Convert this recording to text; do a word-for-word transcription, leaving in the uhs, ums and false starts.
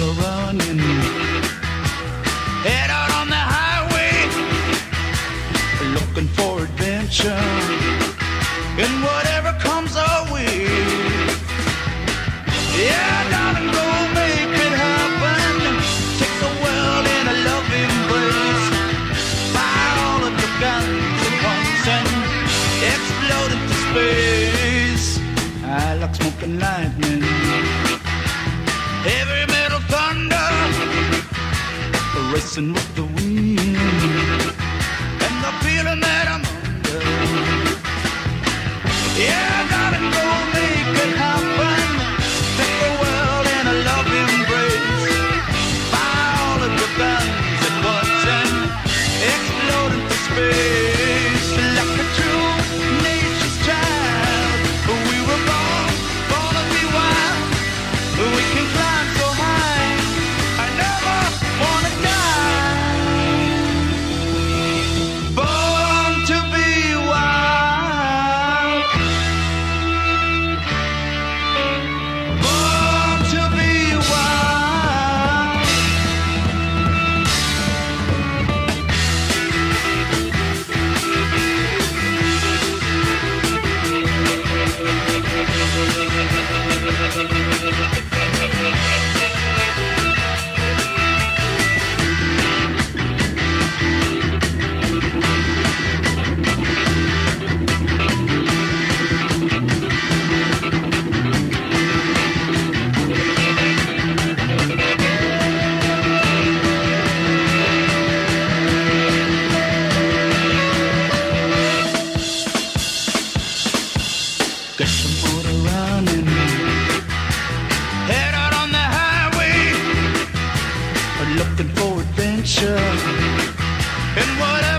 motor running, head out on the highway, looking for adventure, and whatever comes our way. Yeah, darling, go make it happen. Take the world in a loving embrace. Fire all of your guns at once and explode into space. I like smoking lightning, heavy metal thunder, racing with the wind, and the feeling that I'm under. Yeah, darling, go make it happen. Take the world in a loving embrace. Fire all of your guns at once and explode into space. Like a true nature's child, we were born, born to be wild. We can climb so high, I never wanna die. Born to be wild, born to be wild. Get some motor running, head out on the highway, looking for adventure, and what